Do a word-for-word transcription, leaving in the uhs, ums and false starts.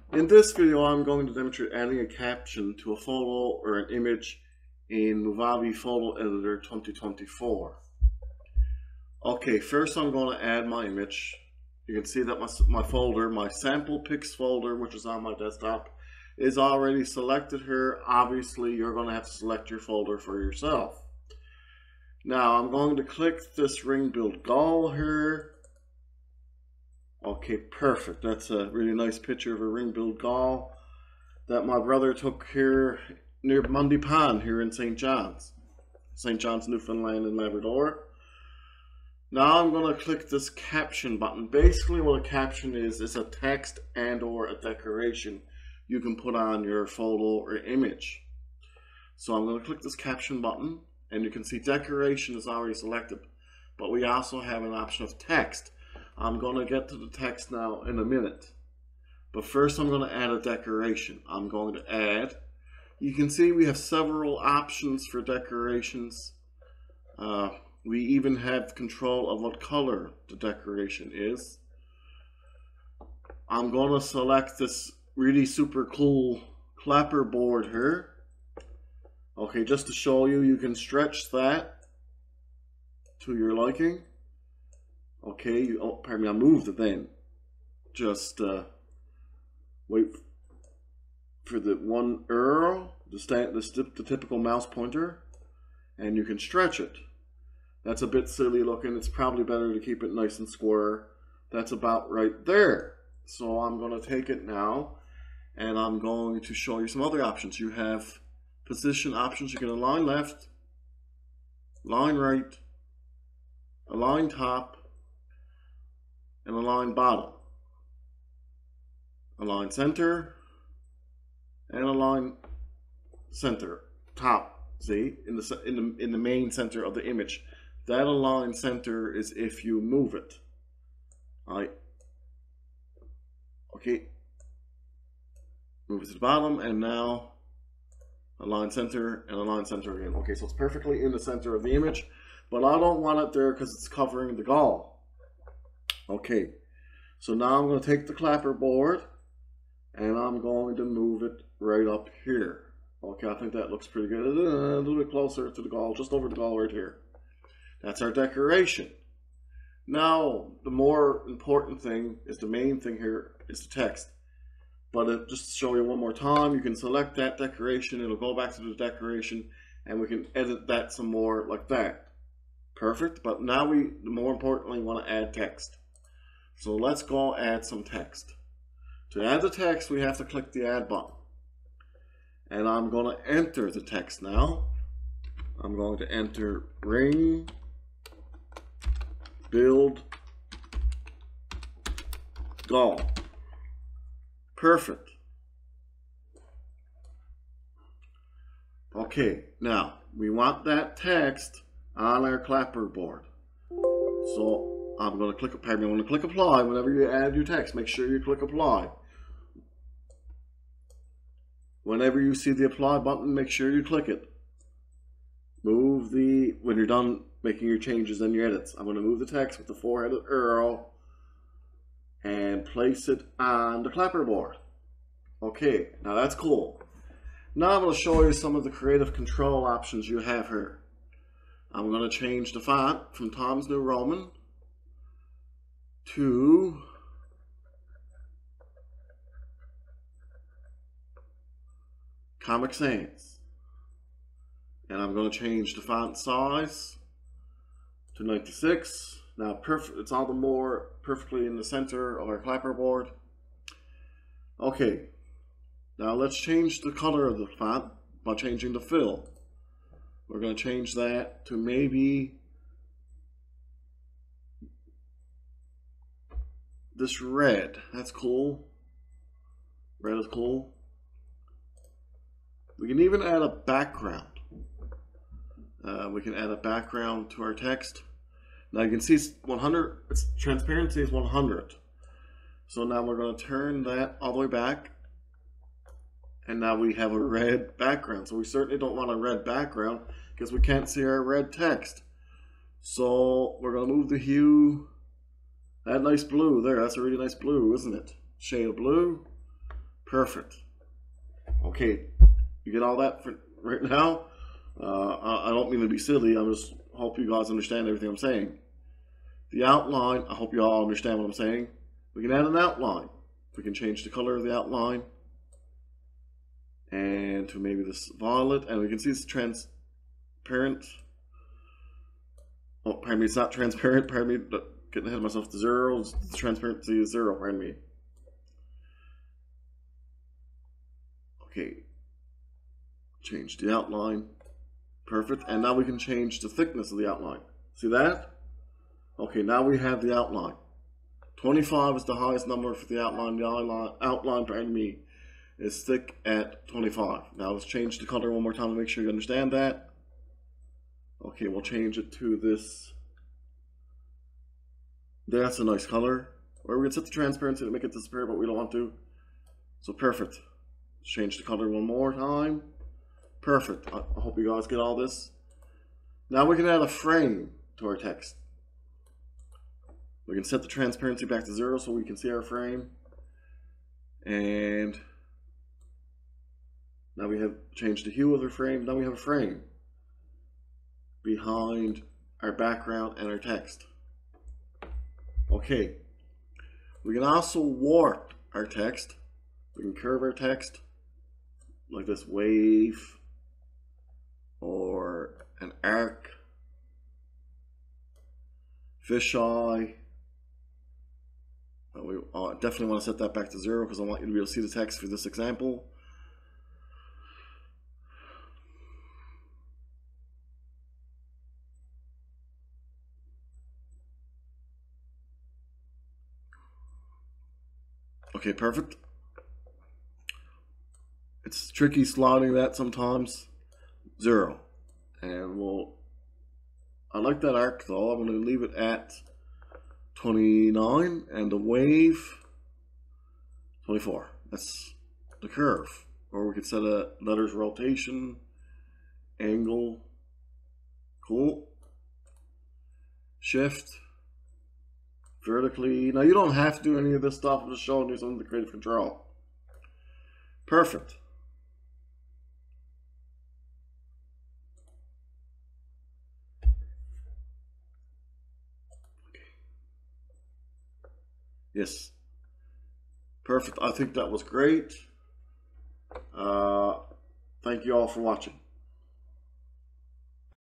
In this video, I'm going to demonstrate adding a caption to a photo or an image in Movavi Photo Editor twenty twenty-four. Okay, first I'm going to add my image. You can see that my, my folder, my sample pics folder, which is on my desktop, is already selected here. Obviously, you're going to have to select your folder for yourself. Now, I'm going to click this ring build goal here. Okay, perfect. That's a really nice picture of a ring build gall that my brother took here near Mundy Pond here in Saint John's. Saint John's, Newfoundland and Labrador. Now I'm going to click this caption button. Basically what a caption is, is a text and or a decoration you can put on your photo or image. So I'm going to click this caption button, and you can see decoration is already selected, but we also have an option of text. I'm going to get to the text now in a minute. But first I'm going to add a decoration. I'm going to add, you can see we have several options for decorations. Uh, we even have control of what color the decoration is. I'm going to select this really super cool clapper board here. Okay, just to show you, you can stretch that to your liking. Okay, you, oh, pardon me, I moved it then. Just uh, wait for the one arrow, the, stand, the, the typical mouse pointer, and you can stretch it. That's a bit silly looking. It's probably better to keep it nice and square. That's about right there. So I'm going to take it now, and I'm going to show you some other options. You have position options. You can align left, align right, align top, and align bottom, align center, and align center top. See, in the in the in the main center of the image, that align center is if you move it. All right. Okay. Move it to the bottom, and now align center and align center again. Okay, so it's perfectly in the center of the image, but I don't want it there because it's covering the gall. Okay, so now I'm going to take the clapper board and I'm going to move it right up here. Okay, I think that looks pretty good. A little bit closer to the gall, just over the gall right here. That's our decoration. Now, the more important thing is the main thing here is the text. But it, just to show you one more time, you can select that decoration, it'll go back to the decoration, and we can edit that some more like that. Perfect, but now we, more importantly, want to add text. So let's go add some text. To add the text, we have to click the add button. And I'm going to enter the text now. I'm going to enter ring build gall. Perfect. Okay, now we want that text on our clapper board. So I'm going to click, pardon me, I'm going to click apply. Whenever you add your text, make sure you click apply. Whenever you see the apply button, make sure you click it. Move the, when you're done making your changes and your edits, I'm going to move the text with the four-headed arrow and place it on the clapper board. Okay, now that's cool. Now I'm going to show you some of the creative control options you have here. I'm going to change the font from Times New Roman to Comic Sans. And I'm going to change the font size to ninety-six. Now, perfect. It's all the more perfectly in the center of our clapper board. Okay. Now let's change the color of the font by changing the fill. We're going to change that to maybe this red. That's cool. Red is cool. We can even add a background. Uh, we can add a background to our text. Now you can see it's one hundred, its transparency is one hundred. So now we're going to turn that all the way back. And now we have a red background. So we certainly don't want a red background because we can't see our red text. So we're going to move the hue That nice blue there, that's a really nice blue, isn't it? Shade of blue. Perfect. Okay, you get all that for right now? Uh, I, I don't mean to be silly. I just hope you guys understand everything I'm saying. The outline, I hope you all understand what I'm saying. We can add an outline. We can change the color of the outline and to maybe this violet, and we can see it's transparent. Oh, pardon me, it's not transparent. Pardon me, getting ahead of myself to zero. The transparency is zero. Pardon me. Okay, change the outline. Perfect. And now we can change the thickness of the outline. See that? Okay, now we have the outline. twenty-five is the highest number for the outline. The outline, outline pardon me, is thick at twenty-five. Now let's change the color one more time to make sure you understand that. Okay, we'll change it to this. That's a nice color. Or we can set the transparency to make it disappear, but we don't want to. So perfect. Let's change the color one more time. Perfect. I hope you guys get all this. Now we can add a frame to our text. We can set the transparency back to zero so we can see our frame. And now we have changed the hue of the frame. Now we have a frame behind our background and our text. Okay. We can also warp our text. We can curve our text like this wave or an arc, fisheye. We uh, definitely want to set that back to zero because I want you to be able to see the text for this example. Okay, perfect. It's tricky sliding that sometimes. Zero. And we'll, I like that arc though. I'm going to leave it at twenty-nine and the wave twenty-four. That's the curve. Or we could set a letters rotation, angle, cool, shift, vertically. Now you don't have to do any of this stuff. I'm just showing you some of the creative control. Perfect. Yes. Perfect. I think that was great. Uh, thank you all for watching.